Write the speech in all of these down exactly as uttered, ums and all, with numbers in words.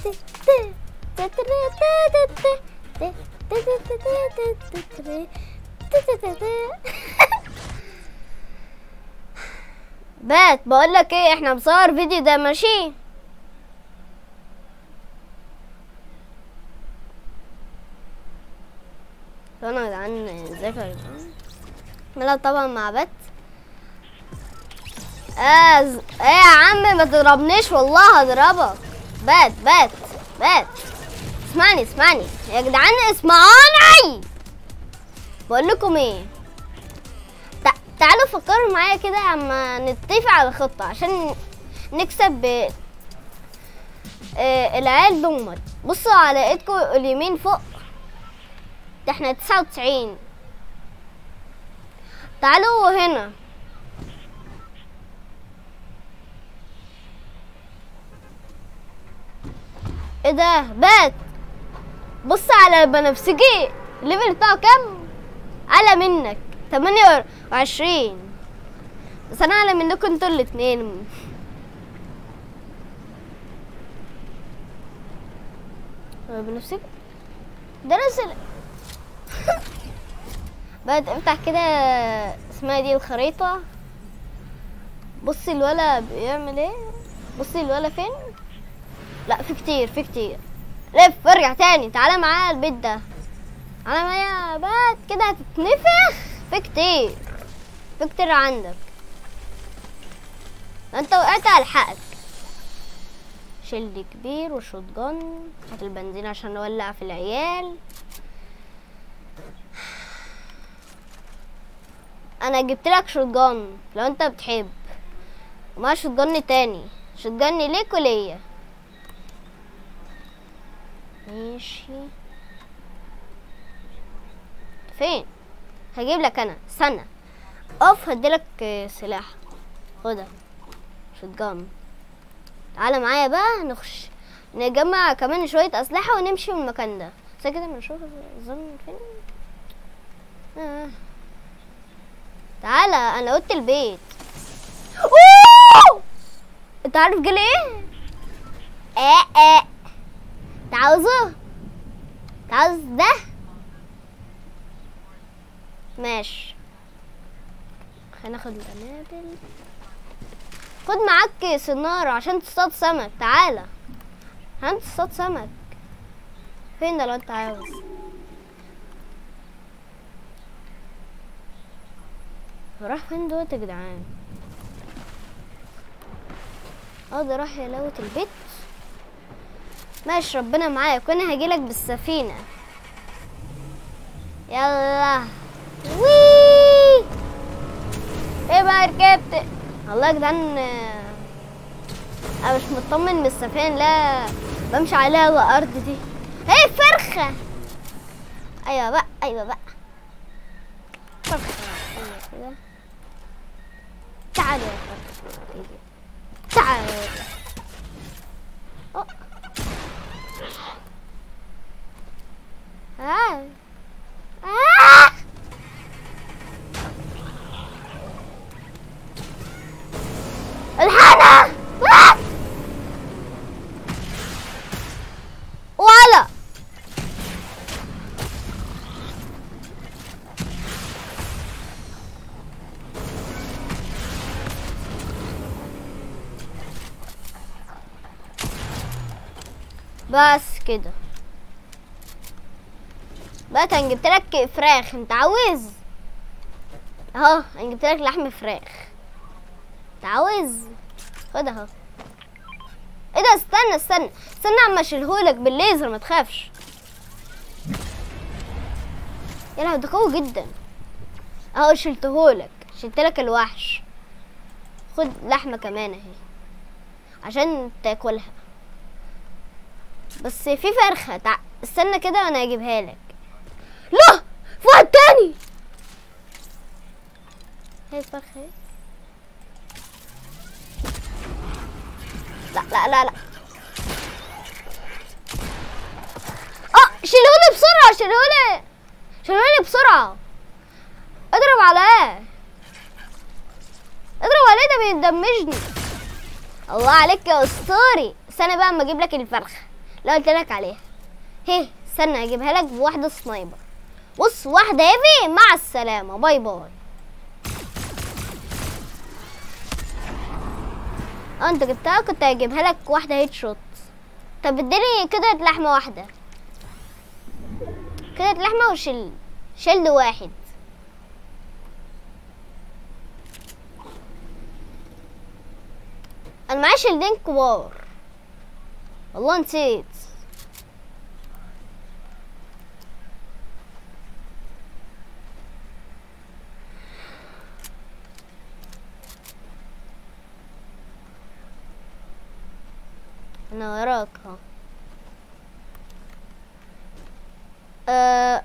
بات بقول لك ايه، احنا بنصور فيديو ده ماشي. انا يا جدعان ازيكم يا جدعان، نلعب طبعا مع بات. اه ز... ايه يا عم ما تضربنيش والله هضربك. بات بات بات اسمعني اسمعني يا جدعان اسمعوني. بقول لكم ايه، تع... تعالوا فكروا معايا كده اما نتفق على خطة عشان نكسب آه العيال دول. بصوا على ايدكم اليمين فوق، ده احنا تسعة وتسعين. تعالوا هنا، ايه ده بات؟ بص على البنفسجي الليفل بتاعه كام؟ اعلى منك تمانية وعشرين، بس انا اعلى منكم انتوا الاتنين. بنفسجي ده نزل. بات افتح كده اسمها دي الخريطة. بصي الولا بيعمل ايه، بصي الولا فين. لا في كتير في كتير، لف ارجع تاني. تعالى معايا البيت ده، تعالى معايا بات كده هتتنفخ. في كتير في كتير عندك، انت وقعت هلحقك. شيلد كبير وشوت جن، هات البنزين عشان نولع في العيال. انا جبت لك شوت جن لو انت بتحب، وما شوت جن تاني، شوت جن ليك وليا. ماشي فين؟ هجيب لك انا، استنى اقف هديلك سلاح. خدها شوت جن. تعالى معايا بقى نخش نجمع كمان شويه اسلحه ونمشي من المكان ده. بس كده بنشوف الظن فين. آه. تعالى انا قلت البيت. اوه انت عارف جالي ايه؟ اه اه تعوزه؟ تعوز ده؟ ماشي خلينا ناخد القنابل. خد معاك سنارة عشان تصطاد سمك. تعالى عشان تصطاد سمك. فين ده لو انت عاوز؟ راح فين دوت يا جدعان؟ اه ده راح يلوت البيت. ماشي ربنا معاك، وانا هجيلك بالسفينة. يلا وي ايه بقى ركبت. والله يا جدعان انا مش مطمن من السفينة، لا بمشي عليها الارض دي. ايه فرخة. ايوه بقى ايوه بقى فرخة. ايوه كده. تعالوا يا فرخة تعالوا. اه آه. آه. الحقنا آه. ولا بس كده بقى. انا جبت لك فراخ، انت عاوز اهو. انا جبت لك لحم فراخ، انت عاوز خد اهو. ايه ده استنى استنى استنى اما اشيلهولك بالليزر ما تخافش. يا لهوي ده قوي جدا اهو. شلتهولك شلتلك الوحش. خد لحمه كمان اهي عشان تاكلها. بس في فرخه تع... استنى كده وانا هجيبها لك. لا في واحد تاني. هي الفرخه اهي. لا لا لا لا اه شيلوني بسرعه شيلوني شيلوني بسرعه. اضرب عليه اضرب عليه ده بيدمجني. الله عليك يا اسطوري. استنى بقى اما اجيب لك الفرخه لا قلت لك عليها. هي استنى اجيبها لك بواحده سنايبر. بص واحده هيفي، مع السلامه، باي باي. اه انت جبتها، كنت هجيبها لك واحده هيد شوت. طب اديني كده لحمه واحده، كده لحمه وشيل شيلد واحد. انا معايا شيلدين كبار والله نسيت. انا وراك ها. أه...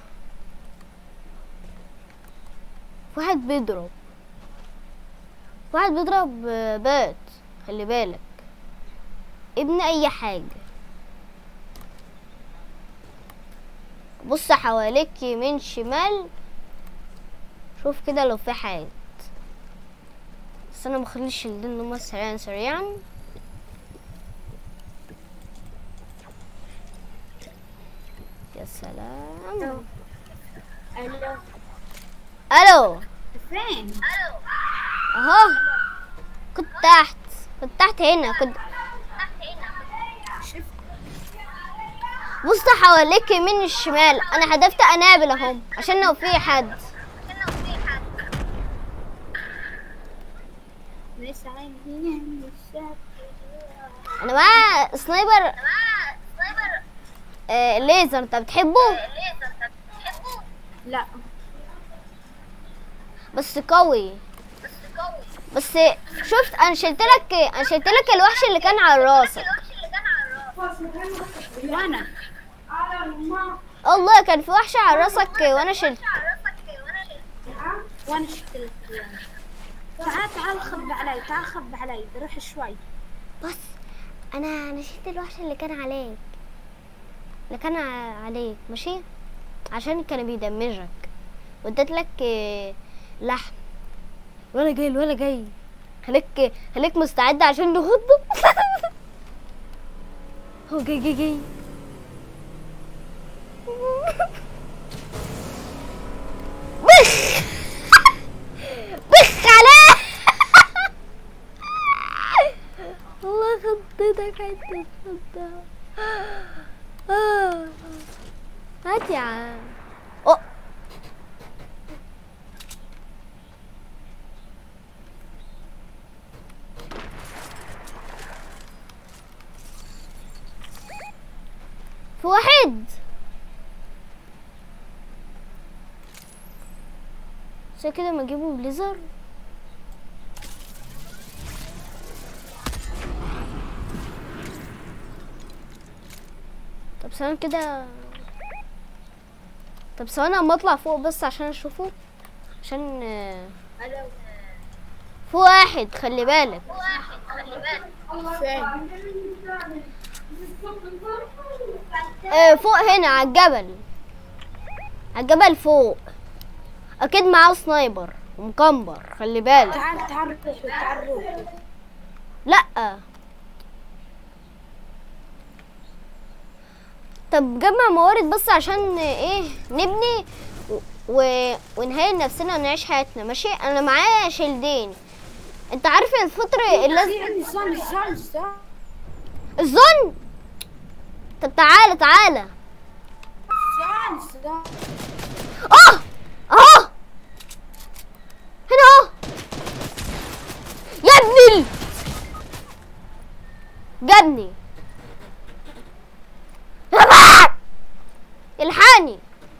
واحد بيضرب واحد بيضرب بات، خلي بالك ابن اي حاجة. بص حواليك يمين شمال، شوف كده لو في حاجة. بس انا بخليش الدين هما سريعا سريعا. يا سلام. الو الو فين؟ اهو كنت تحت كنت تحت هنا كنت. شفت بص حواليك يمين الشمال، انا حذفت انابل اهم عشان لو في حد. لسه عندي انا معايا سنايبر آه ليزر، انت بتحبه؟ لا بس قوي. بس شفت انا شلت لك انا شلت لك الوحش اللي كان على راسك. وانا الله كان في وحش على راسك وانا شلت. وانا شفت لك. تعال تعال خب علي، تعال خب علي، روح شوي. بس انا انا شلت الوحش اللي كان عليك اللي كان ع- عليك ماشي، عشان كان بيدمجك، واديت لك آه، لحم. ولا جاي ولا جاي، خليك خليك مستعد عشان نخضه. هو جاي جاي جاي. بخ بخ عليه. والله خضتك حتة خضة. آه. هات يا عم. أوه. في واحد زي كده ما اجيبه بليزر. طب ثواني كده، طب ثواني اما اطلع فوق بس عشان اشوفه، عشان آه، الو في واحد خلي بالك. فين؟ آه، فوق هنا على الجبل، على الجبل فوق، اكيد معاه سنايبر ومكمبر خلي بالك. تعال تعال روح تعال روح. لا طب جمع موارد بس عشان ايه نبني و... و... ونهيئ نفسنا ونعيش حياتنا ماشي. انا معايا شيلدين، انت عارف الفترة اللي في عندي زون زون زون الظن. طب تعالى تعالى. زون زون اه اهو هنا اهو يا ابني ال- جابني. الحقني،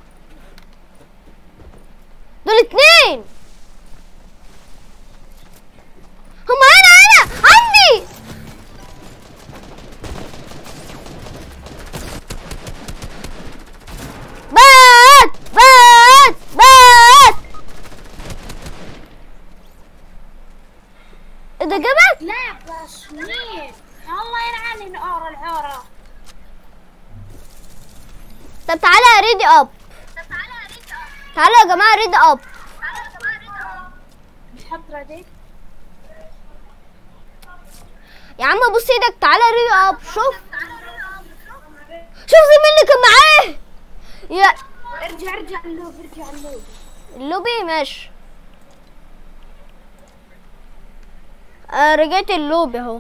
دول اتنين هما هنا هنا عني. بات بات بات. ايه ده جابك؟ لا يا باشمير، الله يلعن العورة العورة. طب تعالى ريدي اب، تعالى يا جماعه ريدي اب. الحطرة دي يا عم بص ايدك، تعالى ريدي اب. شوف شوف زميلي كان معاه. يا ارجع ارجع اللوب ارجع اللوب. اللوبي ماشي. آه رجعت اللوبي اهو.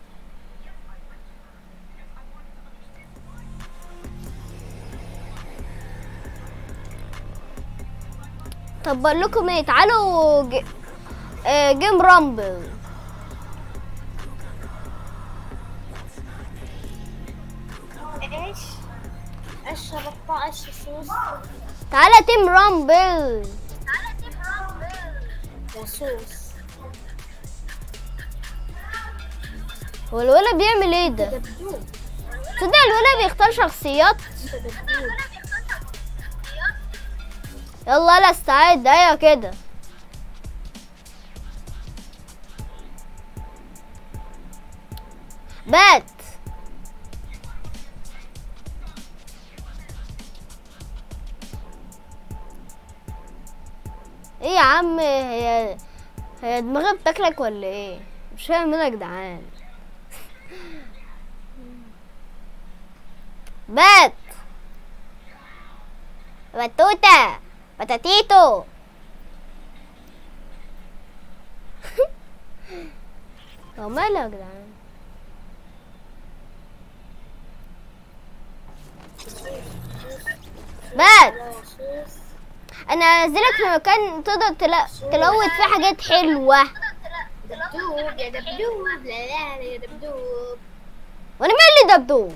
طب بقول لكم ايه، تعالوا ج... آه جيم رامبل. ايش؟ ايش شرطة ايش سوس؟ تعالى تيم رامبل. جاسوس. هو الولد بيعمل ايه ده؟ دبدوب. تصدق الولد بيختار شخصيات؟ دبدوب. يلا يلا استعد. ايوه كده. بات. ايه يا عم، هي هي دماغي بتاكلك ولا ايه؟ مش فاهم انا يا جدعان. بات باتوتا باتاتيتو. هو ماله يا جدعان؟ بات جاسوس. انا انزلك في مكان تقدر تلا... تلوت فيه حاجات حلوه. دبدوب يا دبدوب. لا لا يا دبدوب. وانا مين اللي دبدوب؟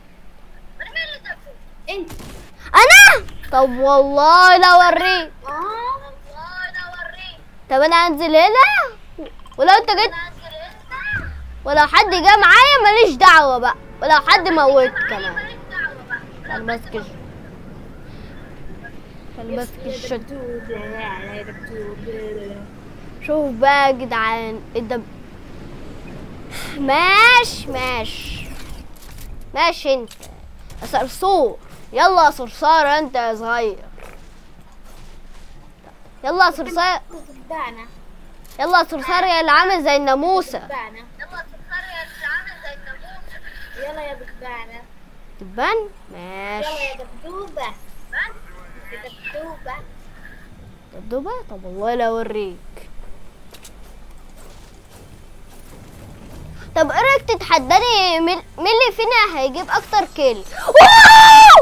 انت. انا طب والله لا اوريك. اه. طب انا انزل هنا، ولو انت جيت ولو حد جه معايا ماليش دعوه بقى، ولو حد موت كمان. خلي ماسك الش- خلي ماسك الشد. دبدوب. لا لا يا دبدوب. شوف بقى يا جدعان الدب. ماشي ماشي ماشي انت يا صرصور. يلا يا صرصار انت يا صغير. يلا يا صرصار. دبانة. يلا يا صرصار يا اللي عامل زي الناموسه. دبانة. يلا يا دبانة. دبان يلا ماشي. يا دبدوبة. يا دبدوبة. دبدوبة. طب والله لا اوريك. طب ايه رايك تتحداني مين مين اللي فينا هيجيب اكتر كيل؟ واو!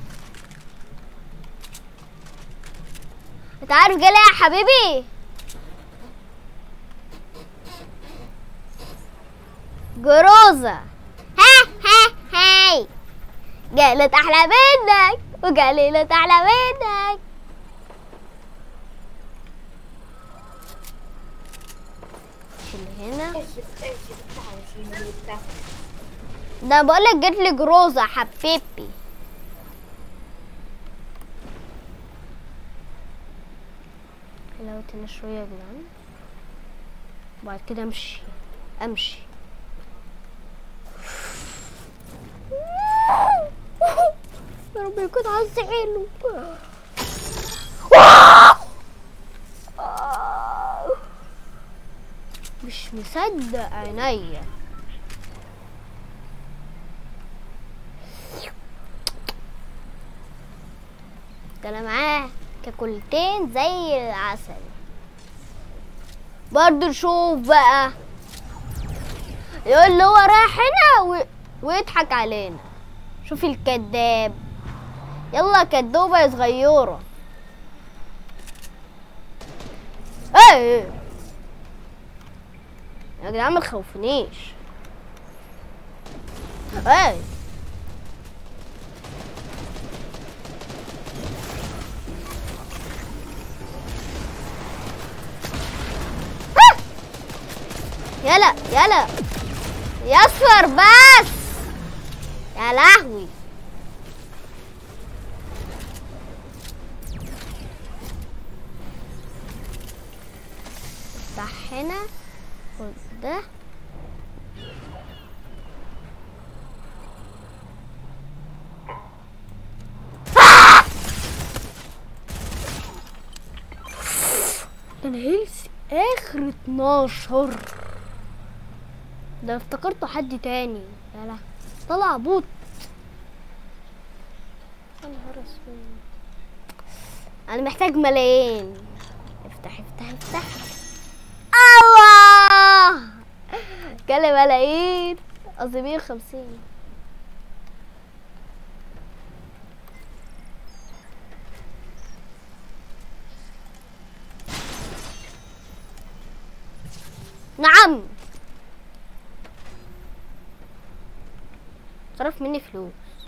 انت عارف جالي يا حبيبي؟ جروزة. ها ها هاي جالت احلى منك وجالت احلى منك. شيل هنا. ايش ايش بتعرف شنو بتاع. ده بقولك جت لي جروزة حبيبي. حلاوة هنا شوية يا جدعان، وبعد كده امشي امشي. يا رب يكون حظي حلو. مش مصدق عينيا. ده انا معاه كاكولتين زي العسل. برضو شوف بقى يقول له هو رايح هنا و... ويضحك علينا. شوف الكذاب. يلا كدوبة يا صغيرة. ايه يا جدعان ما تخوفنيش. ايه يلا يلا يصفر بس. يا لهوي. افتح هنا خد ده. انا هيلث اخر اتناشر. ده افتكرته حد تاني. يلا طلع بوت. يا نهار اسود، انا محتاج ملايين. افتح افتح افتح. الله جالي ملايين، قصدي مية وخمسين. نعم صرف مني فلوس.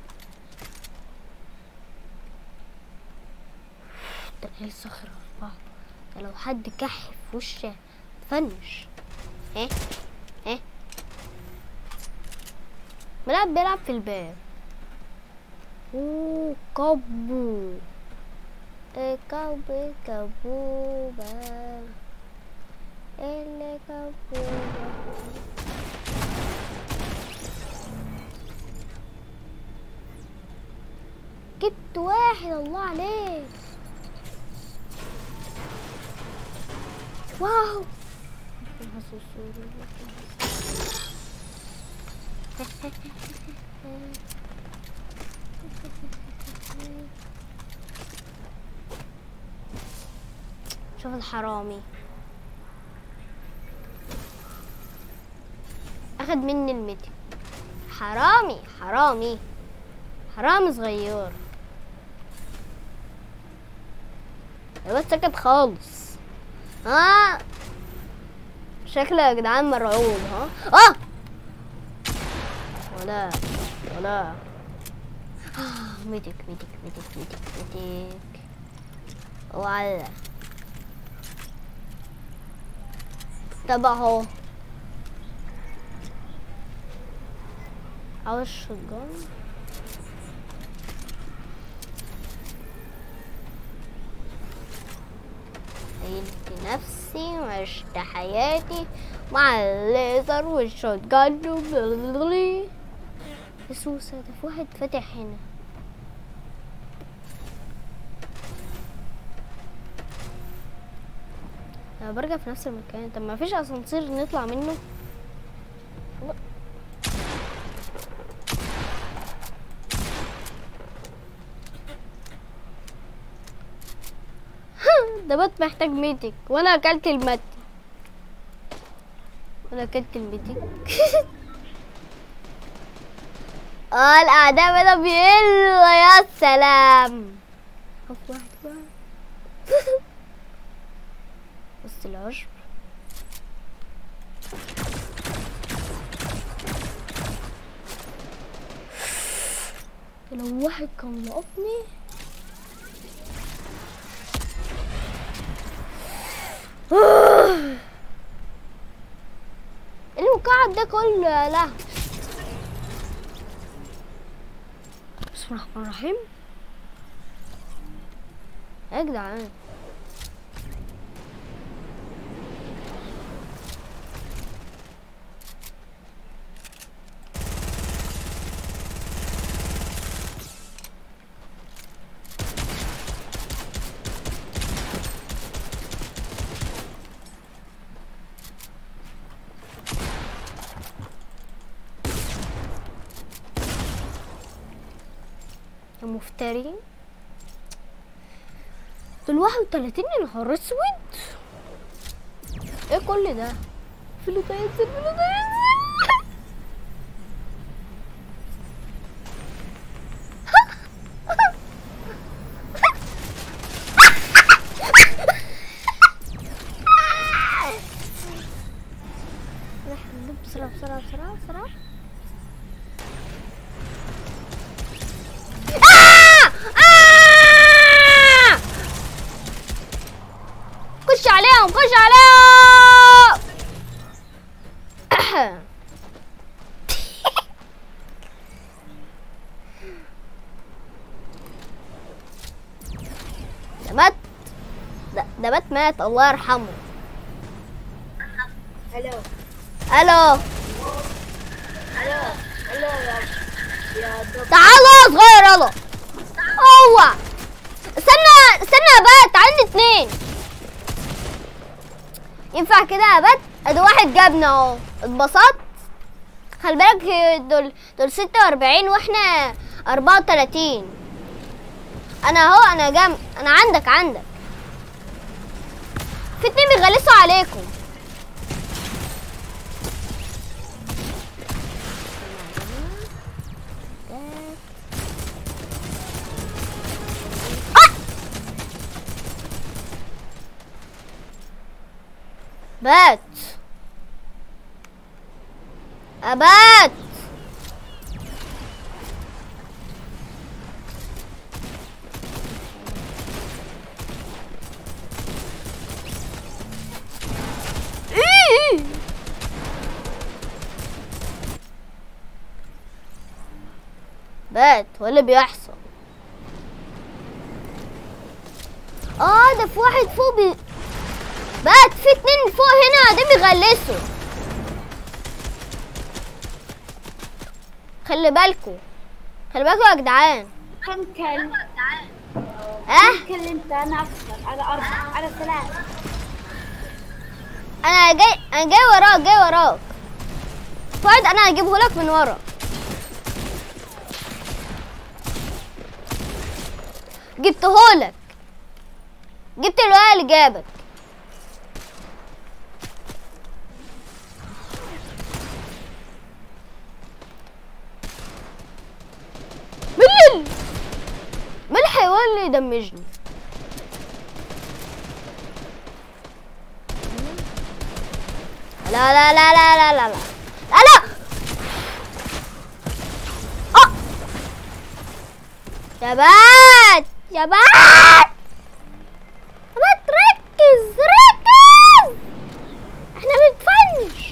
ده ايه الصخرة أربعة؟ ده لو حد كح في وشي فنش. ايه ايه بيلعب بيلعب في الباب. اوه كابو ايه كابو كابوبا اللي كابوبا. جبت واحد الله عليك. واو شوف الحرامي اخد مني المتر. حرامي حرامي حرامي صغير. بس سكت خالص. ها شكله يا جدعان مرعوب. ها اه ولا ولا ميتك ميتك ميتك ميتك ميتك وعلا. طب اهو عاوز شجار. عيلت نفسي وعشت حياتي مع الليزر والشوت جان وبلغلي. سوسة ده في واحد فاتح هنا. انا برجع في نفس المكان. طب ما فيش اسانسير نطلع منه؟ ده بات محتاج ميتك وانا اكلت المت وانا اكلت الميتك. اه الاعداء بدأ بيقلوا يا سلام. هوب واحد واحد. بص العشب. لو واحد كان لقطني. المقعد ده كله لا. بسم الله الرحمن الرحيم. يا جدعان مفتري. دول واحد وتلاتين يا نهار اسود. ايه كل ده؟ فيلو تايزر فيلو تايزر. بسرعة بسرعة بسرعة بسرعة. خش عليهم خش عليهم. ده مات. ده ده مات مات الله يرحمه. الو الو الو الو يا يا دكتور. تعالوا يا صغير يلا. هو استنى استنى يا بات. تعالوا اتنين. ينفع كده يا بات؟ ادي واحد جابنا اهو. اتبسطت. خلي بالك دول دول ستة واربعين واحنا اربعة وتلاتين. انا اهو، انا جنب، انا عندك عندك. في اتنين بيغلسوا عليكم. آه! بات ابات. بات هو اللي بيحصل. اه ده في واحد فوق بي... بات في اتنين فوق هنا ده بيغلسوا. خلي بالكوا خلي بالكوا يا جدعان. كم كل اه كم كل انت؟ انا اكثر، على اربعة، على ثلاثة. انا جاي انا جاي وراك جاي وراك. واحد انا هجيبه لك من ورا. جبتهولك، جبت الولد اللي جابك. مين مين الحيوان اللي يدمجني؟ لا لا لا لا لا لا لا لا لا. اه يا بات يا بات يا بات ركز ركز، احنا بنتفنش.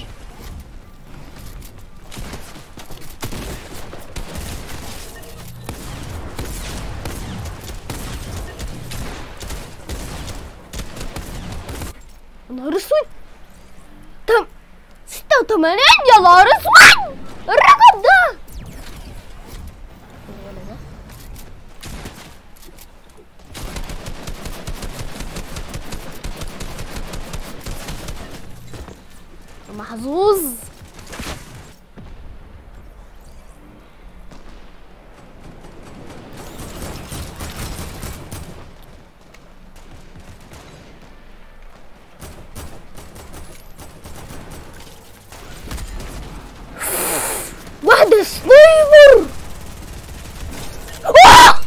يا نهار اسود، تم ستة وتمانين. يا نهار اسود الرقم ده. محظوظ. واحدة سنايبر. آه!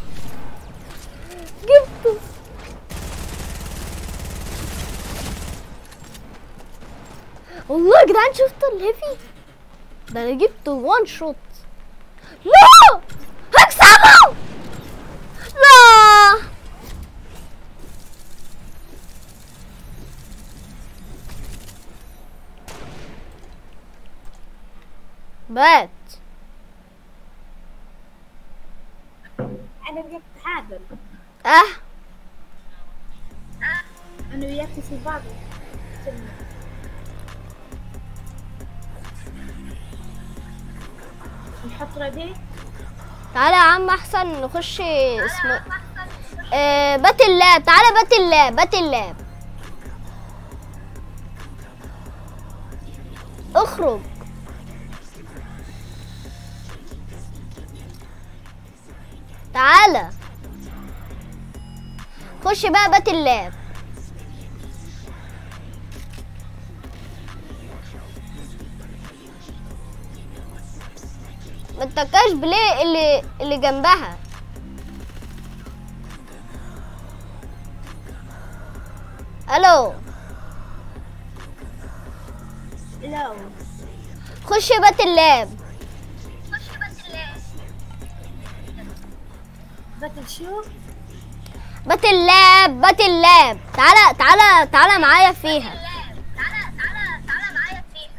جبته. والله يا جدعان شفتوا الهيفي ده، انا جبته وان شوت. لا هكسبه. لا بات. انا وياك تعادل. اه انا وياك في بعض. نحط رديء. تعالى يا عم احسن نخش اسمه آه بات اللاب. تعالى بات اللاب بات اللاب. اخرج. تعالى خش بقى بات اللاب. ما تتكاش بليه اللي اللي جنبها. الو لا خش بات اللاب. خش بات اللاب. باتل شو؟ بات اللاب بات اللاب. تعالى تعالى تعالى معايا فيها. تعالى تعالى تعالى معايا فيها.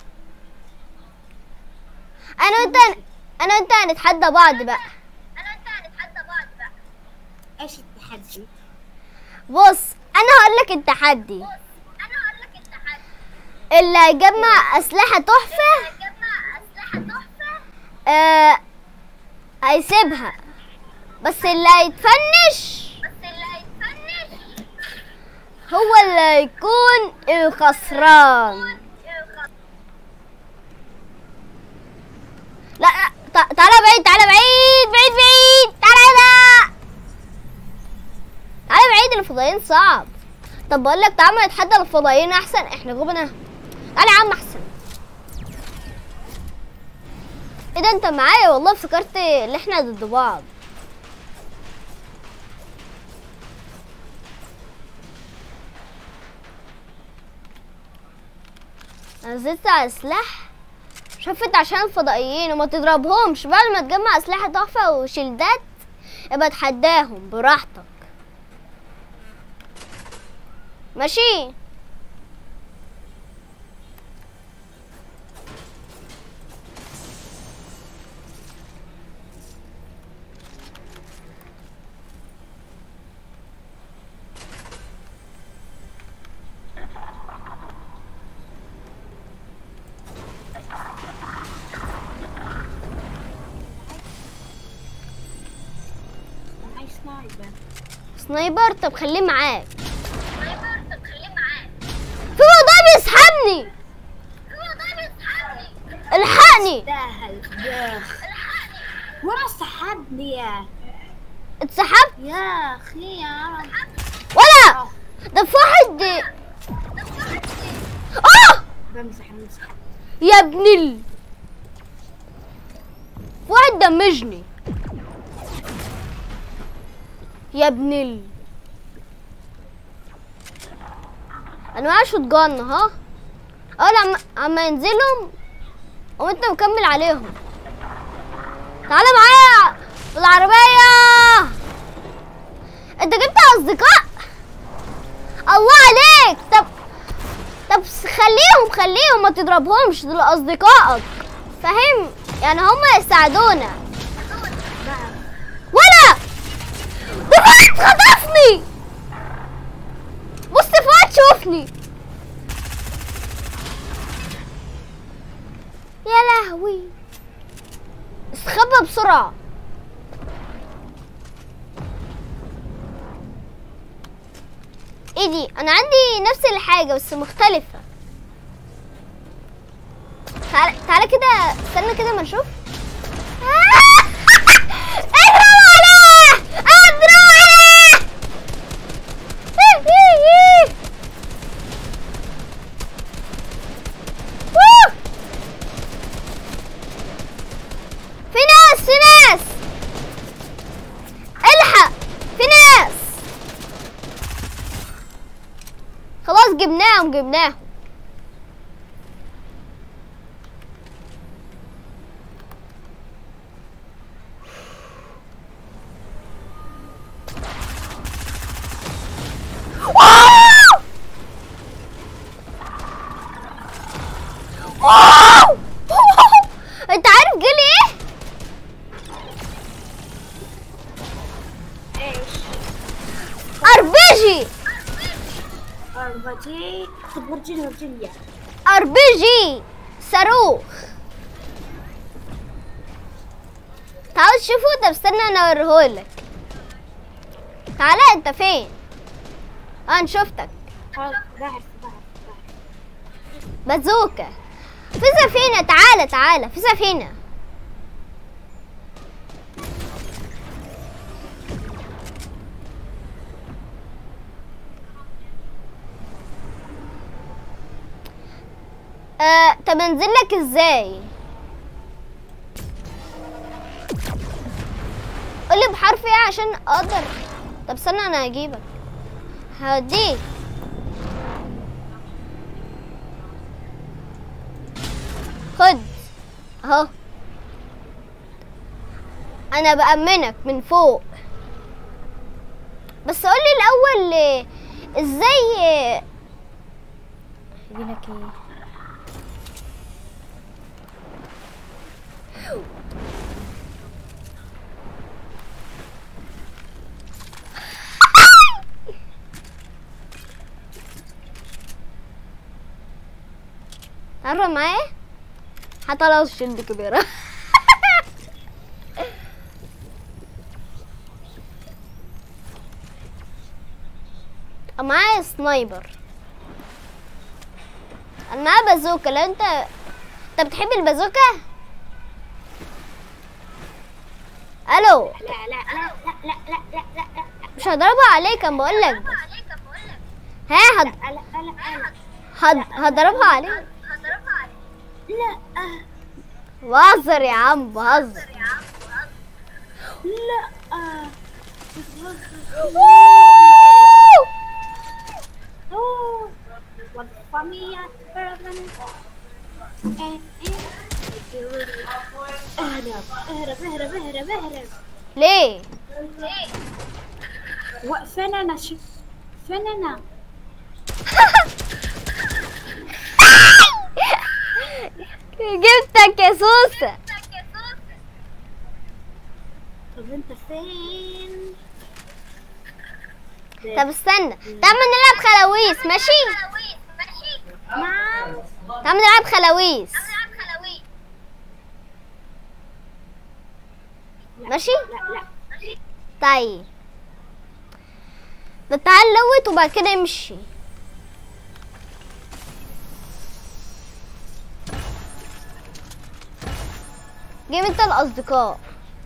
انا وانت انا وانت هنتحدى بعض بقى. انا وانت هنتحدى بعض بقى. ايش التحدي؟ بص انا هقول لك التحدي. انا هقول لك التحدي. اللي هيجمع اسلحه تحفه جمع اسلحه تحفه آه هيسيبها، بس اللي هيتفنش بس اللي هيتفنش هو اللي هيكون الخسران. لا لا، تع- تعالى بعيد تعالى بعيد بعيد بعيد. تعالى هنا صعب. طب بقول لك تعالى نتحدى الفضائيين احسن، احنا جبنا. تعالى يا عم احسن. ايه ده انت معايا؟ والله افتكرت ان احنا ضد بعض. انا نزلت على سلاح شفت عشان الفضائيين وما تضربهمش. بعد ما تجمع اسلحه تحفه وشيلدات يبقى تحداهم براحتك. ماشي. سنايبر. طب خليه معاك. سنايبر. طب خليه معاك. في وضع بيسحبني. في وضع بيسحبني. الحقني. استاهل يا اخي. ورا سحبني يا. اتسحبت يا اخي يا ولا ده في واحد. اه بمسح بمسح يا ابن ال في واحد دمجني يا ابن ال. انا معايا شوت جن ها. اول عم عم ينزلهم وانت مكمل عليهم. تعالى معايا في العربية. انت جبت اصدقاء الله عليك. طب طب خليهم خليهم ما تضربهمش، دول اصدقائك فاهم يعني، هم يساعدونا. ولا ده فؤاد خطفني. بص فؤاد شوفني يا لهوي. استخبى بسرعة. ايه دي؟ انا عندي نفس الحاجة بس مختلفة. تعالى تعالى كده استنى كده ما نشوف. اضرب عليه اضرب عليه. في ناس في ناس الحق. في ناس خلاص جبناهم جبناهم. انت عارف جالي ايه؟ ايش؟ اربيجي. اربجي. طب ورجيني ورجيني اياه. اربيجي صاروخ. تعال شوفوا. طب استنى انا اوريهولك. تعالى انت فين؟ اه انا شفتك. بعرف بعرف بعرف. بازوكا في سفينة. تعالى تعالى في سفينة. آه، طب انزل لك ازاي؟ قولي بحرف ايه عشان اقدر. طب استنى انا هجيبك هوديك. خد اهو. انا بأمنك من فوق. بس قولي الاول آه، ازاي آه، هجيلك ايه. قرب معايا حتى لو الشد كبيرة. معايا سنايبر. انا معايا بازوكا. لو انت انت بتحب البازوكا. الو. لا لا لا لا لا لا لا لا. مش هضربها عليك انا بقول لك. ها هد... لا لا لا لا هد... هضربها عليه. لا بهزر يا عم، بهزر. لا اوه والفاميليا اهرب اهرب اهرب اهرب اهرب. ليه؟ فين انا؟ شوف فين انا؟ جبتك يا سوسة. طب انت فين؟ طب استنى، تعال نلعب خلاويص ماشي؟ نعم. تعال نلعب خلاويص ماشي؟ لا لا طيب ده تعال لوت وبعد كده امشي. جيب انت الاصدقاء.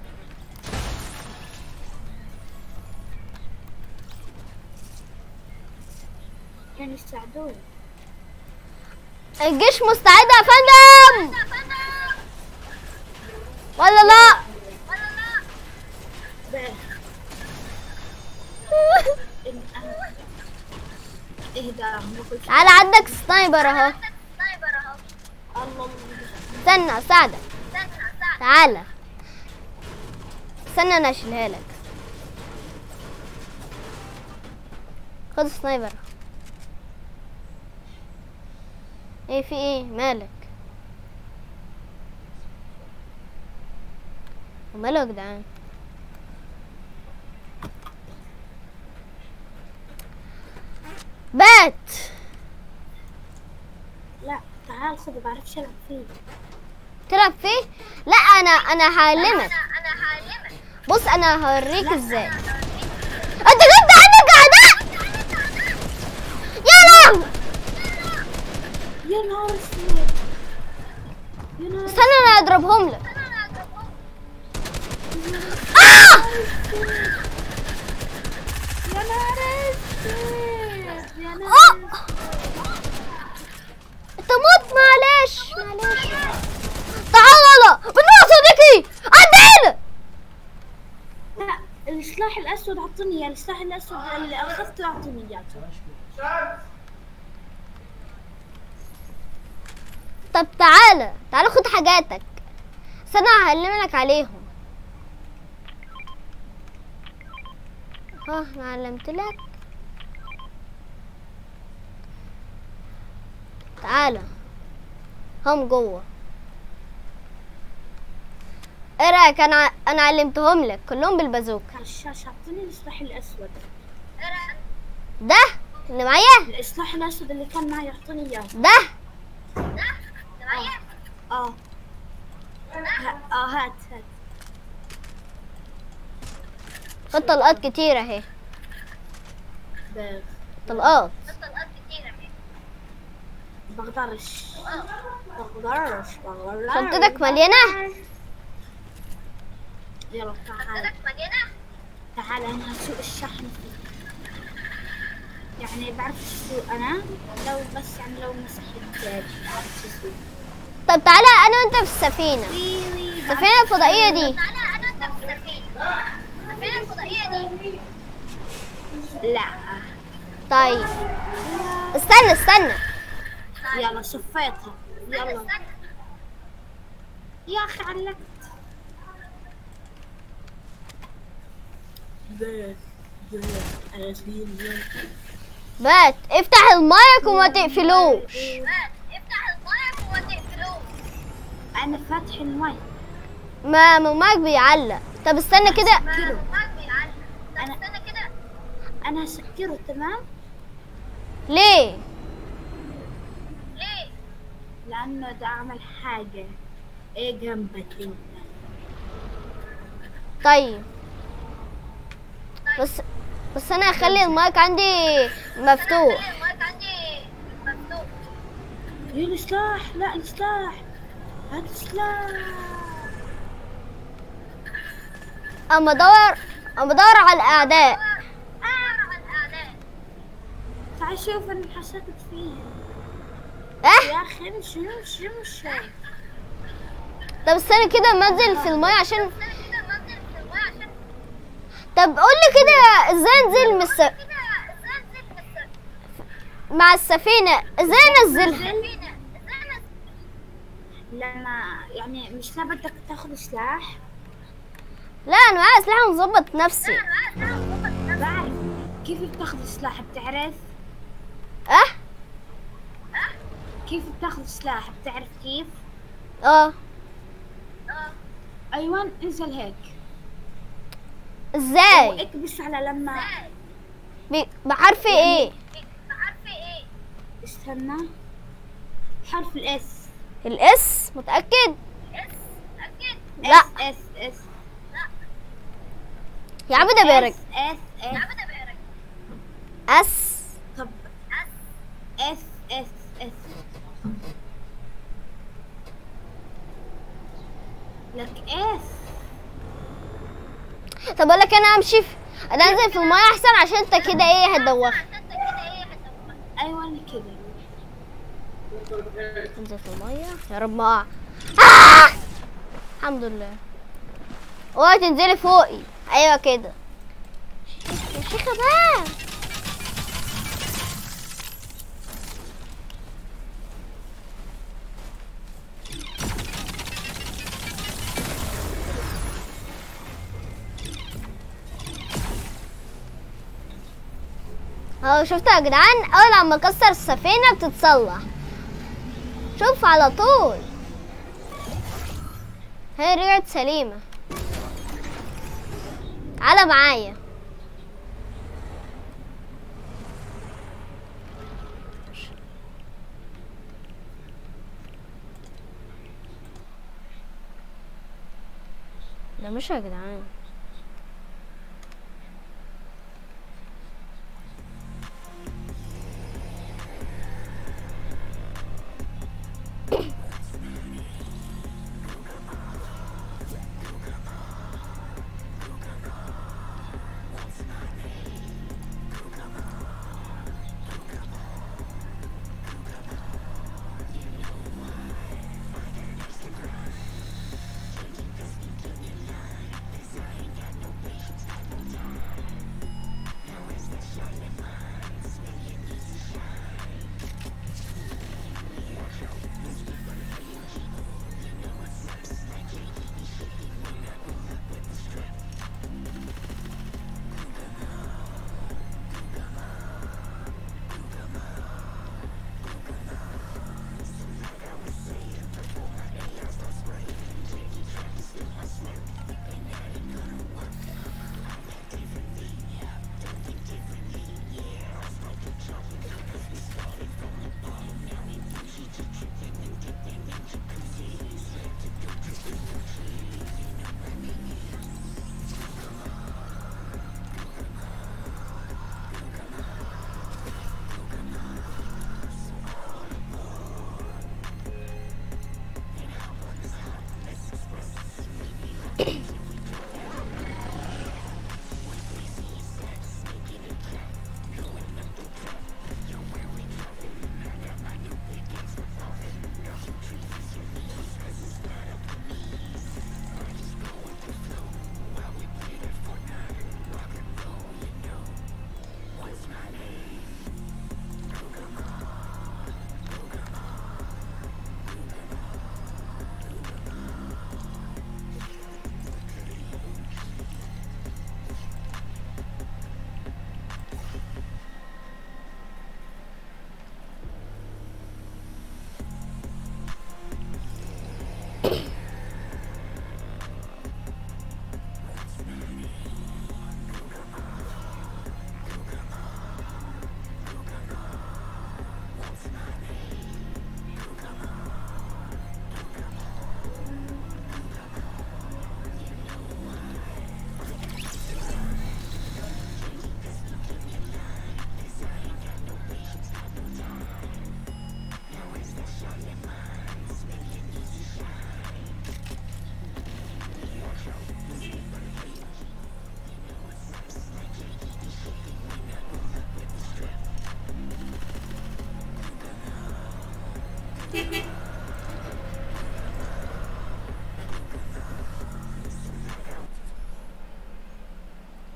كانوا يساعدوني. الجيش مستعد يا فندم ولا لا؟ بقى. إن أنا اهدى ما كنتش. تعالى عندك سنايبر اهو. الله استنى اساعدك. تعالى استنى انا اشيلها لك. خد سنايبر. ايه في ايه مالك؟ ماله يا جدعان؟ بات. لا تعال خذ، ما بعرفش العب فيه. تلعب فيه؟ لا انا انا هعلمك. بص انا هوريك ازاي. انت جبت عندك اعداء يا لهوي. يا نهار اسود. يا نهار استنى انا اضربهم لك. آه! يا نهار اسود. يا نهار آه! انت موت. معلش معلش. تعال يلا بالله يا صديقي عدينا. لا السلاح الاسود اعطني اياه، السلاح الاسود اللي اخذته اعطني اياه. طب تعالى تعالى خد حاجاتك. استنى هعلمك عليهم. ها انا علمت لك. تعالى هم جوه. ايه رايك؟ انا انا علمتهم لك كلهم بالبازوكا. على الشاشه اعطني السلاح الاسود ده اللي معايا. السلاح الاسود اللي كان معي اعطني اياه. ده اه ه- اه هات هات. خد طلقات كتير اهي. ب- طلقات. بقدرش بقدرش بقدرش. شنطتك مليانه. يلا تعال تعال انا هسوق الشحن فيك. يعني بعرف اسوق انا، لو بس يعني لو مسحت بعرف اسوق. طب تعالى انا وانت في السفينه. وي وي السفينه الفضائيه دي. لا طيب استنى استنى. يلا صفيتها يلا يا اخي علقت. بس بس انا فين؟ بات افتح المايك وما تقفلوش. انا فاتح المايك. ما ما المايك بيعلق. طب استنى كده. انا انا هسكره تمام. ليه؟ لانه بدي اعمل حاجه. ايه جنبك انت؟ طيب بس بس انا هخلي المايك عندي مفتوح. يا السلاح، لا السلاح، هات السلاح. اما ادور اما ادور على الاعداء. تعال تعال شوف انا حسيت فيها. اه يا اخي شنو شنو الشيء؟ طب استنى كده ما انزل في الميه عشان طب قول لي كده ازاي انزل من الس... مع السفينه ازاي انزلها؟ لما يعني مش لا بدك تاخذ سلاح. لا انا معايا سلاح ومظبط نفسي. بعرف كيف بتاخذ سلاح بتعرف؟ اه كيف بتاخذ سلاح بتعرف كيف؟ اه ايوه انزل هيك ازاي؟ اكبس على لما بي- بحرف ايه؟ استنى حرف الاس. الاس متأكد؟ لا اس اس اس يا عم ده بيرك اس اس اس طب اس اس اس لك اس. طب اقول لك انا امشي في انا انزل في الميه احسن عشان انت كده ايه هتدوخ. ايوه انا كده انزل في الميه يا رب ما اقع. آه! الحمد لله. اوعي تنزلي فوقي. ايوه كده يا شيخه بقى. اهو شفتوا يا جدعان اول لما اكسر السفينه بتتصلح. شوف على طول هي رجعت سليمه. تعالى معايا. ده مش يا جدعان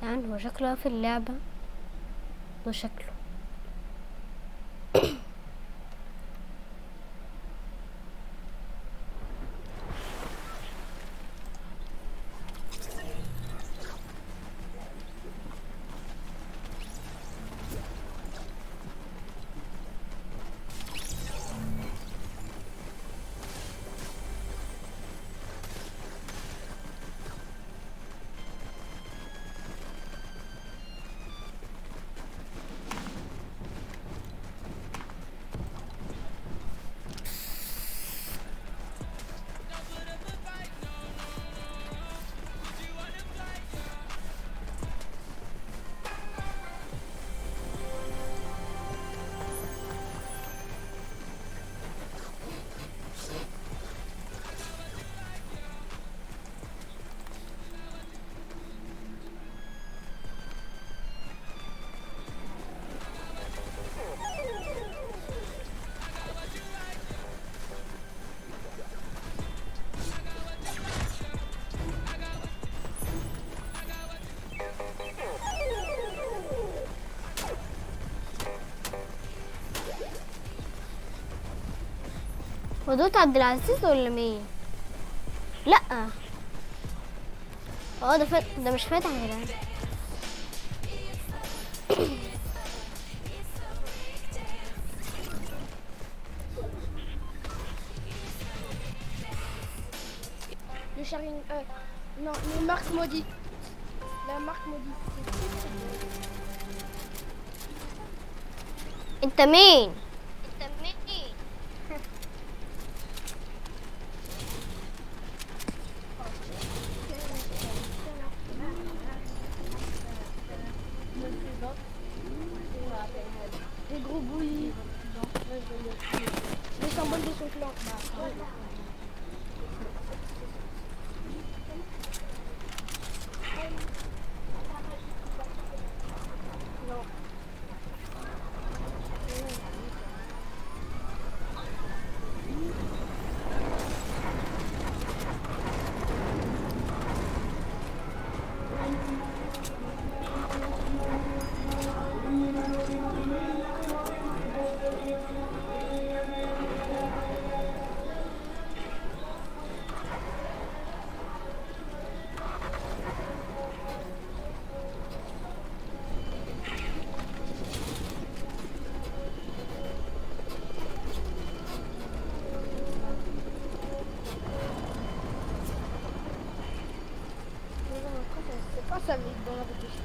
يعني هو شكله في اللعبة، ده شكله. هو دوت عبد العزيز ولا مين؟ لا، اه ده فت... ده مش فاتح يا جدعان. Le Sharing. Euh, non, les marques maudites. La marque maudite. انت مين؟ Des gros bouillis. Les symboles de son clan. Non. C'est pas ça, mais dans la réflexion.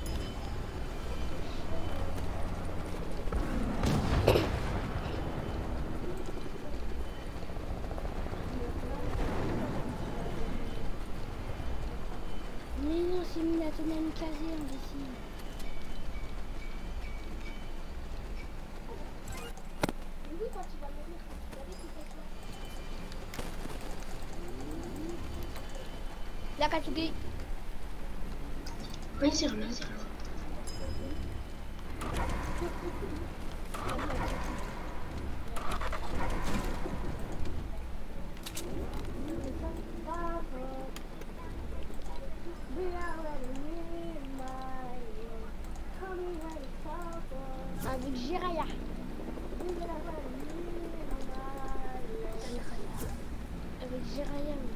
Mais non, c'est mis la tonne casée en dessine. Oui, quand il va mourir, vous savez qu'il fait ça. La Katsuki. Oui, c'est vrai. Avec Jiraya. Avec Jiraya, oui.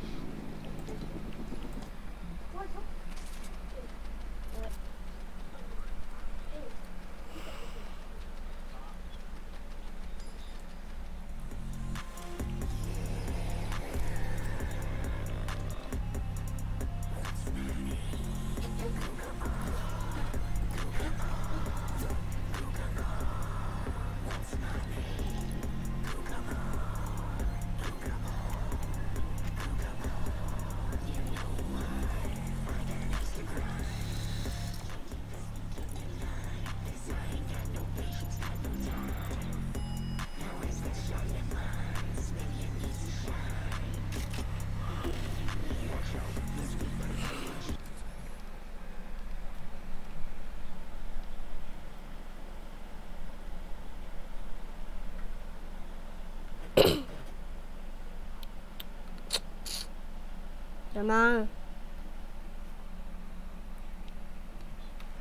جماعة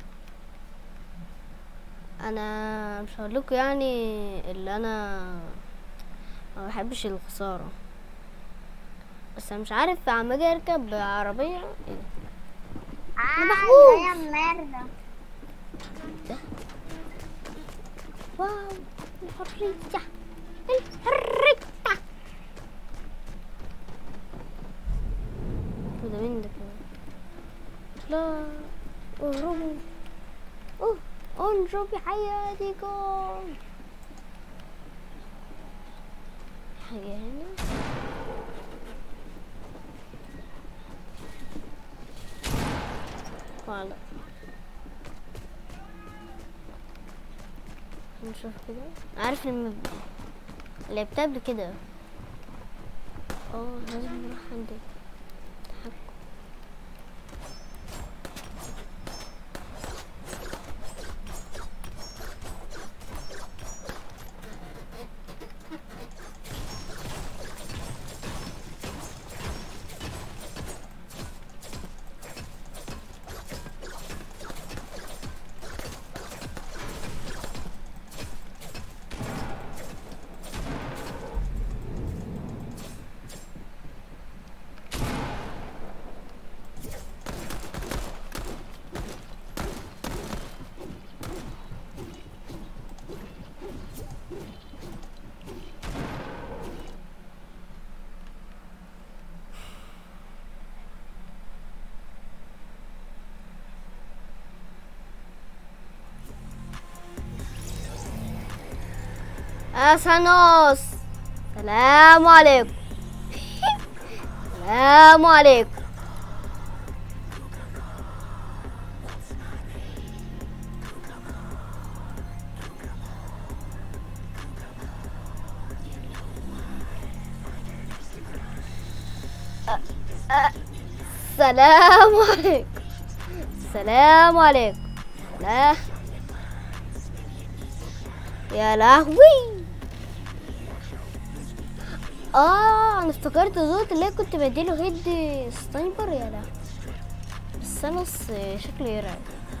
انا مش هقول لكم يعني اللي انا ما بحبش الخساره، بس انا مش عارف عم اجي اركب عربيه ايه ده؟ اه محبوس. يا مرة. ده واو الحريه الحريه. وده مين ده كمان؟ لا اهربوا، اوه انجو بحياتكم. حاجة هنا ولا نشوف كده. عارف لما لعبت قبل كده. اه لازم نروح عند التحكم. اسانوس السلام عليكم. السلام عليكم. السلام عليكم. السلام عليكم. لا يا لهوي. اه انا افتكرت دوت اللي كنت بديله هيد سنايبر. يا لهوي بس سانوس شكله يرعب.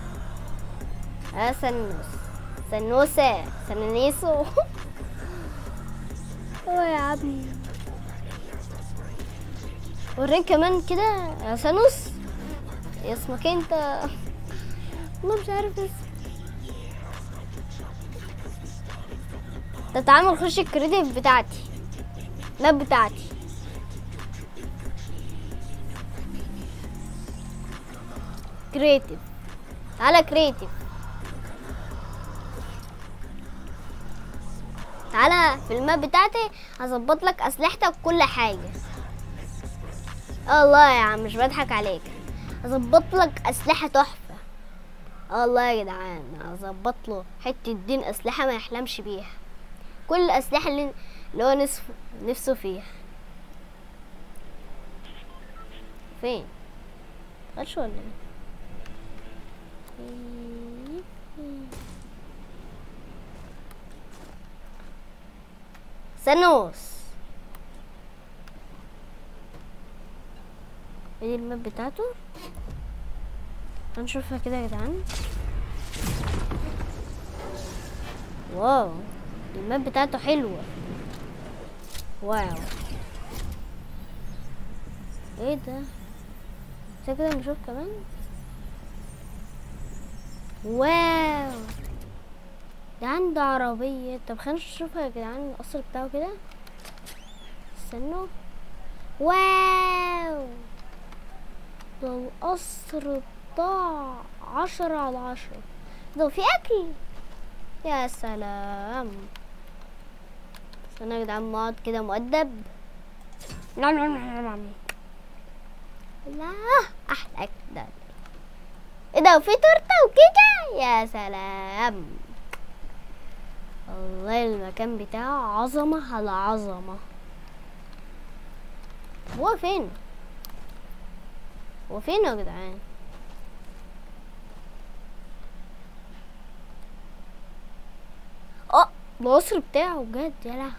اه سانوس سنوسة سننيسو. اه يا عمي وريك كمان كده يا سانوس. يا اسمك انت والله مش عارف اسمك. ده تعال نخش الكريديف بتاعتي اللاب بتاعتي. كريتيف تعالى كريتيف تعالى في الماب بتاعتي هظبط لك اسلحتك وكل حاجه. الله يا عم مش بضحك عليك. هظبط لك اسلحه تحفه. الله يا جدعان هظبط له حته دين اسلحه ما يحلمش بيها. كل الاسلحه اللي اللي هو نفسه نفسه فيها. فين خدش ولا ايه؟ سانوس دي الماب بتاعته. هنشوفها كده يا جدعان. واو الماب بتاعته حلوة. واو ايه ده؟ زي كده نشوف كمان. واو ده عنده عربية. طب خلينا نشوفها يا جدعان القصر بتاعه كده. استنوا. واو ده القصر بتاع عشرة على عشرة. ده في اكل. يا سلام. استنى يا جدعان نقعد كده مؤدب. نعم نعم نعم نعم. لا احلى اكل ده. ايه ده وفي تورته وكده. يا سلام. والله المكان بتاعه عظمه على عظمه. هو فين هو فين يا جدعان؟ اه القصر بتاعه بجد. يا لهوي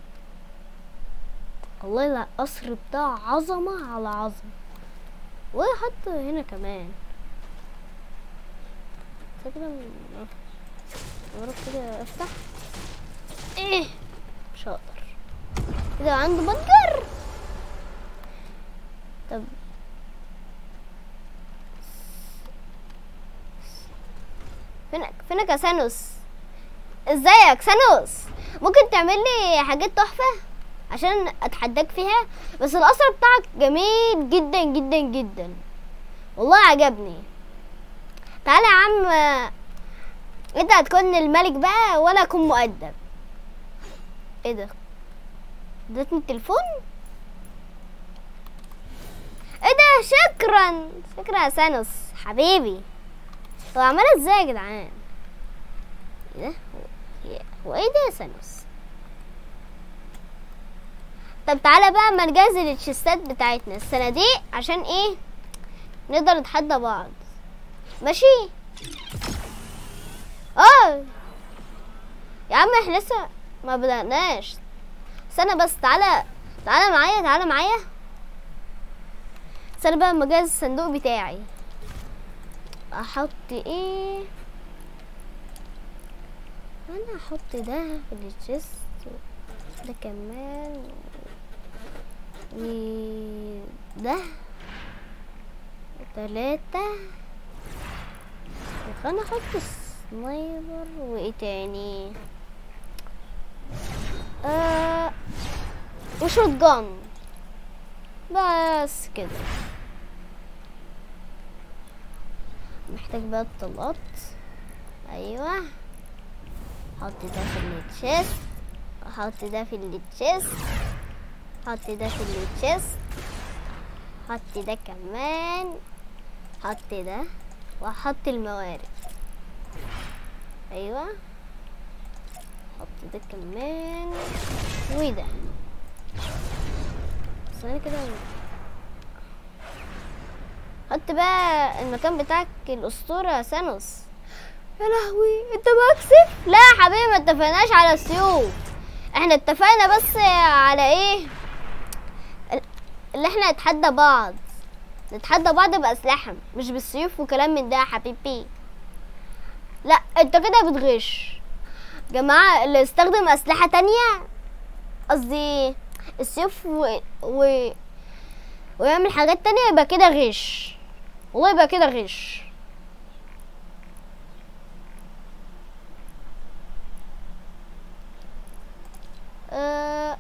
والله لا القصر بتاعه عظمه على عظمه. وحط هنا كمان كده. اروح كده افتح. ايه مش هقدر كده، عنده بنكر. طب فينك فينك يا سانوس؟ ازيك سانوس؟ ممكن تعمل لي حاجات تحفه عشان اتحداك فيها؟ بس القصر بتاعك جميل جدا جدا جدا، والله عجبني. تعالى يا عم، انت هتكون الملك بقى ولا اكون مؤدب؟ ايه ده؟ ادتني التليفون؟ ايه ده؟ شكرا شكرا يا سانوس حبيبي. هو عملها ازاي يا جدعان؟ ايه ده؟ هو ايه ده يا سانوس؟ طب تعالى بقى اما نجهز التشيستات بتاعتنا، الصناديق، عشان ايه؟ نقدر نتحدى بعض. ماشي؟ اه يا عم احنا لسه ما بدأناش، استنى بس. تعالى تعالى معايا تعالى معايا استنى بقى اما اجهز الصندوق بتاعي. احط ايه؟ انا احط ده في الجست، ده كمان، وده تلاتة، وخلينا احط السنايبر. وايه تاني؟ آه وشوت جان. بس كده. محتاج بقى الطلقات. ايوه، حط ده في التشيست، احط ده في التشيست، حط ده في التشيست، حط ده كمان، حط ده، واحط الموارد. ايوه، حط ده كمان، وده. ثواني كده، حط بقى المكان بتاعك الاسطوره يا سانوس. يا لهوي، انت بكسب؟ لا يا حبيبي، ما اتفقناش على السيوف، احنا اتفقنا بس على ايه؟ اللي احنا نتحدى بعض، نتحدى بعض باسلحه مش بالسيوف وكلام من ده يا حبيبي. لا انت كده بتغش. جماعه اللي يستخدم اسلحه تانية، قصدي السيوف و... و... ويعمل حاجات تانية، يبقى كده غش، والله يبقى كده غش. أه...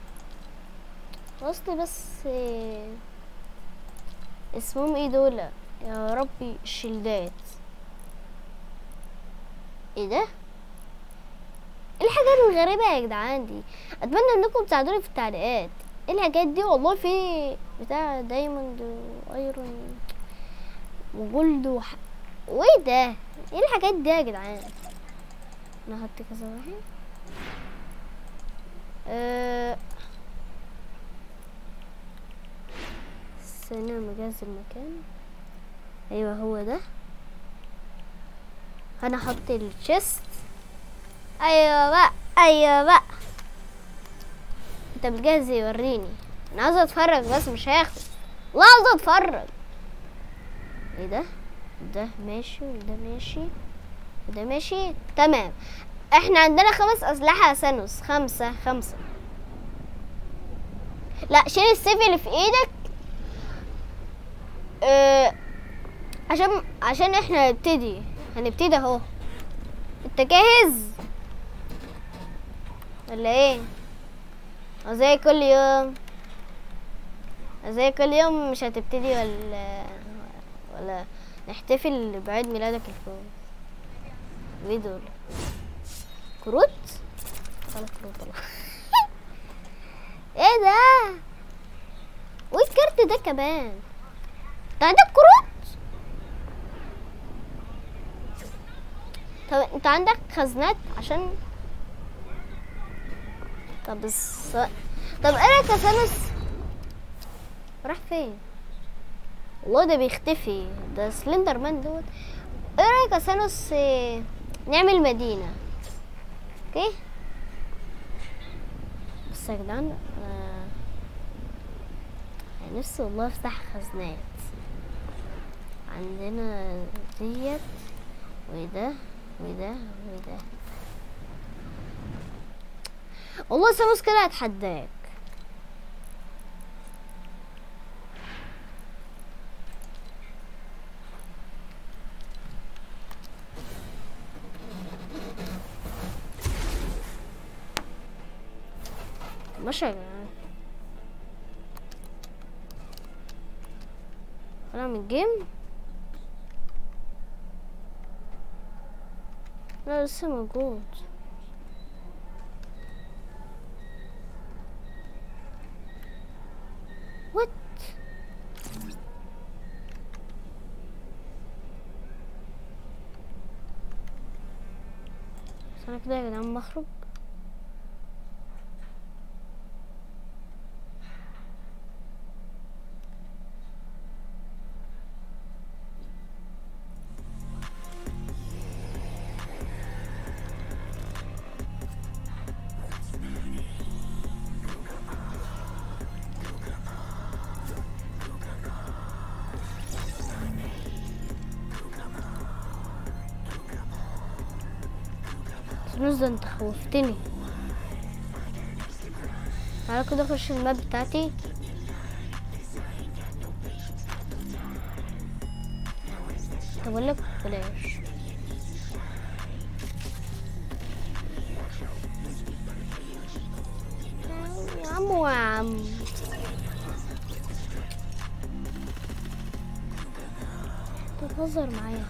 اصلي بس اسمهم ايه دول يا ربي؟ الشلدات. ايه ده؟ ايه الحاجات الغريبة يا جدعان دي؟ اتمنى انكم تساعدوني في التعليقات. ايه الحاجات دي؟ والله في بتاع دايموند وايرون وجولد وح... وايه ده؟ ايه الحاجات دي يا جدعان؟ انا هحط كذا واحد. أه... استنى مجهز المكان. ايوه هو ده. انا احط الشيست. ايوه بقى ايوه بقى. انت بتجهز يوريني؟ انا عاوزه اتفرج بس مش هاخد، والله عاوزه اتفرج. ايه ده؟ ده ماشي وده ماشي وده ماشي، تمام. احنا عندنا خمس اسلحه يا سانوس، خمسه خمسه. لا شيل السيف اللي في ايدك. اه عشان عشان احنا هنبتدي هنبتدي اهو. انت جاهز ولا ايه؟ زي كل يوم زي كل يوم مش هتبتدي ولا ولا نحتفل بعيد ميلادك الفوق؟ ايه دول؟ كروت؟ خلاص كروت والله. ايه ده؟ وايه الكارت ده كمان؟ انت عندك كروت؟ طب انت عندك خزنات عشان طب بس طب ايه رايك يا سانوس؟ راح فين؟ والله ده بيختفي، ده سلندر مان دوت. ايه رايك يا سانوس اه... نعمل مدينه؟ اوكي بس يا جدعان آه... نفسي والله افتح خزنات. عندنا ديت وده وده وده. والله ساموس كده اتحداك. ماشي يا جماعة، انا من الجيم. لا لسه موجود. وات انا كده يا جدعان مخرج. سنوز ده انت خوفتني. تعالى كده اخش الماب بتاعتي. طب اقول لك بلاش. يا عم ويا عم تهزر معايا.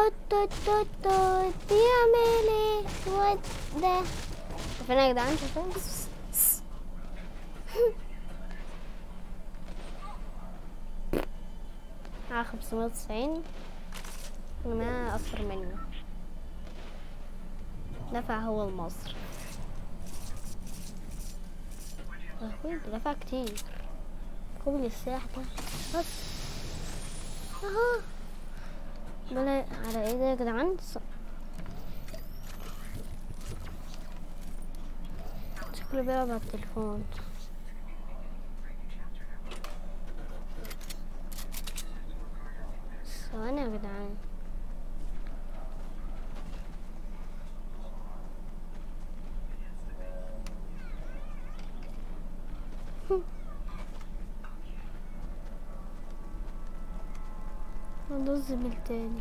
توت توت توت توت بيعمل ايه الواد ده؟ فين يا جدعان؟ شايفين؟ على خمسمية وتسعين ما اكتر منه. دفع هو لمصر. لهوي دفع كتير. قبل السلاح ده بس اهو. بلا على ايه ده يا جدعان؟ شكله بيلعب على التليفون. ثواني يا جدعان. ندوس زميل تاني.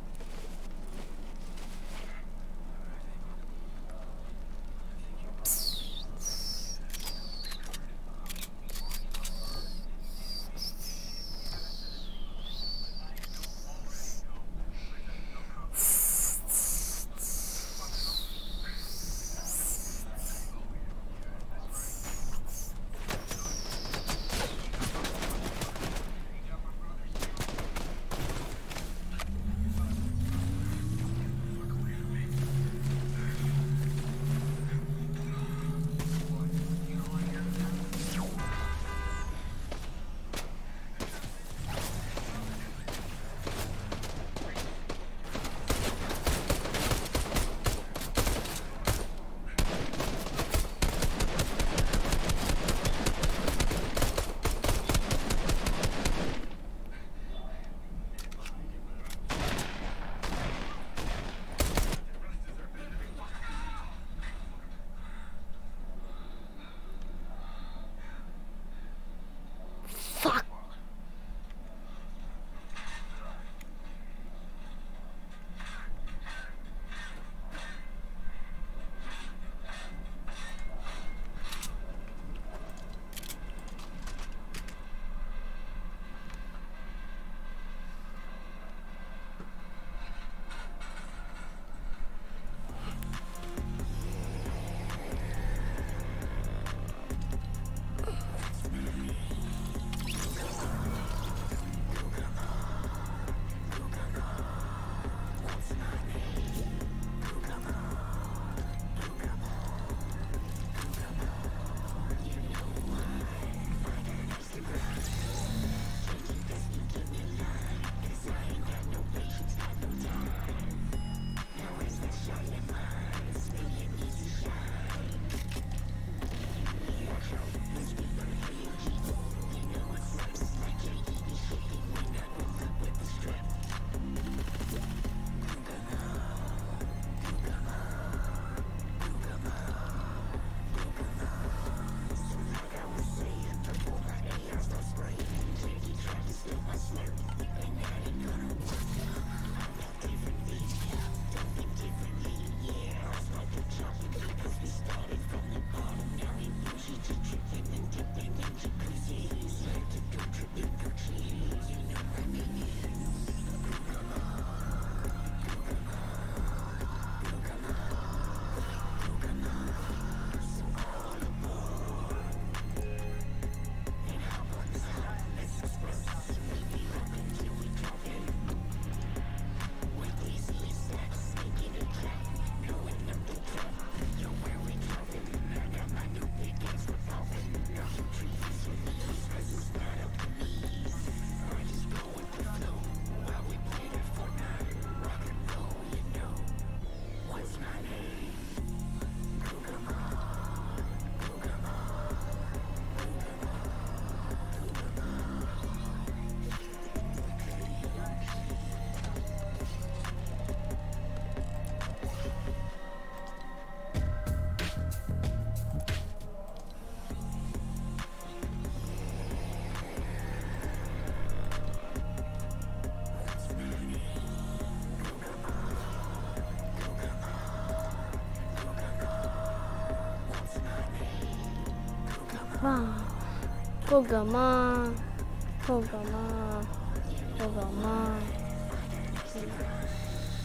Pokemon, Pokemon, Pokemon.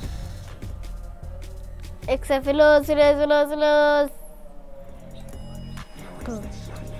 اكسب فلوس فلوس فلوس فلوس.